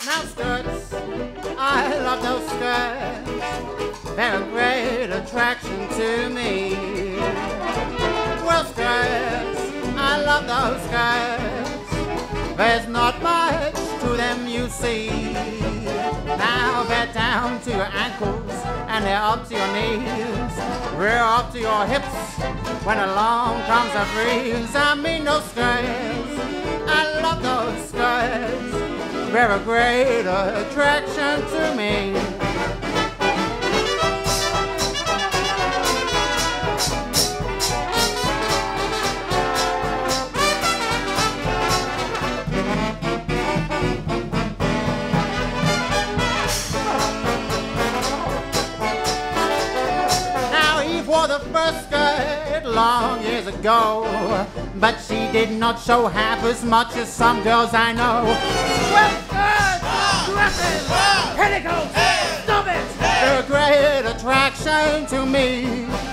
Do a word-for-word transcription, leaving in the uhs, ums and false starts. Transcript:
Now skirts, I love those skirts. They're a great attraction to me. Well, skirts, I love those skirts. There's not much to them, you see. Now they're down to your ankles and they're up to your knees. Rear up to your hips when along comes a breeze. I mean those skirts, I love those skirts. They're a great attraction to me. Wore the first skirt long years ago, but she did not show half as much as some girls I know. Well, skirts, dresses, petticoats, stop it! They're a great attraction to me.